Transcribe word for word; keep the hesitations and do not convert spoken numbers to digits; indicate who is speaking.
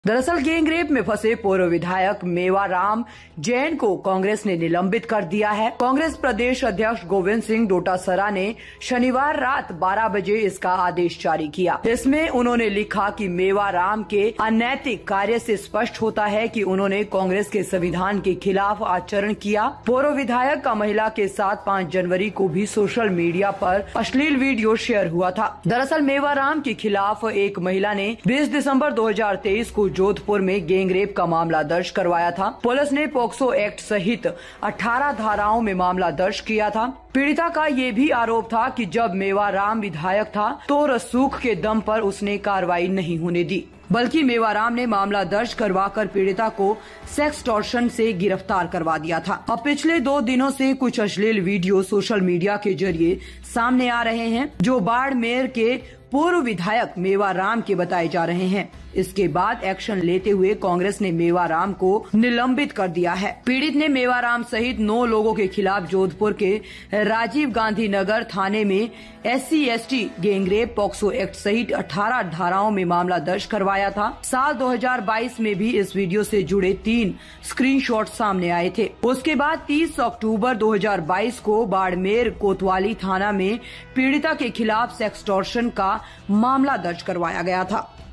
Speaker 1: दरअसल gang rape में फंसे पूर्व विधायक मेवाराम जैन को कांग्रेस ने निलंबित कर दिया है। कांग्रेस प्रदेश अध्यक्ष गोविंद सिंह डोटासरा ने शनिवार रात बारह बजे इसका आदेश जारी किया। इसमें उन्होंने लिखा कि मेवाराम के अनैतिक कार्य से स्पष्ट होता है कि उन्होंने कांग्रेस के संविधान के खिलाफ आचरण किया। पूर्व विधायक का महिला के साथ पाँच जनवरी को भी सोशल मीडिया पर अश्लील वीडियो शेयर हुआ था। दरअसल मेवाराम के खिलाफ एक महिला ने बीस दिसंबर दो हजार तेईस को जोधपुर में गैंग रेप का मामला दर्ज करवाया था। पुलिस ने पॉक्सो एक्ट सहित अठारह धाराओं में मामला दर्ज किया था। पीड़िता का ये भी आरोप था कि जब मेवाराम विधायक था तो रसूख के दम पर उसने कार्रवाई नहीं होने दी, बल्कि मेवाराम ने मामला दर्ज करवाकर पीड़िता को सेक्सटॉर्शन से गिरफ्तार करवा दिया था। अब पिछले दो दिनों से कुछ अश्लील वीडियो सोशल मीडिया के जरिए सामने आ रहे हैं जो बाड़मेर के पूर्व विधायक मेवाराम के बताए जा रहे हैं। इसके बाद एक्शन लेते हुए कांग्रेस ने मेवाराम को निलंबित कर दिया है। पीड़ित ने मेवाराम सहित नौ लोगों के खिलाफ जोधपुर के राजीव गांधी नगर थाने में S C S T gang rape POCSO act सहित अठारह धाराओं में मामला दर्ज करवाया था। साल दो हजार बाईस में भी इस वीडियो से जुड़े तीन स्क्रीनशॉट सामने आए थे। उसके बाद तीस अक्टूबर दो हजार बाईस को बाड़मेर कोतवाली थाना में पीड़िता के खिलाफ सेक्सटॉर्शन का मामला दर्ज करवाया गया था।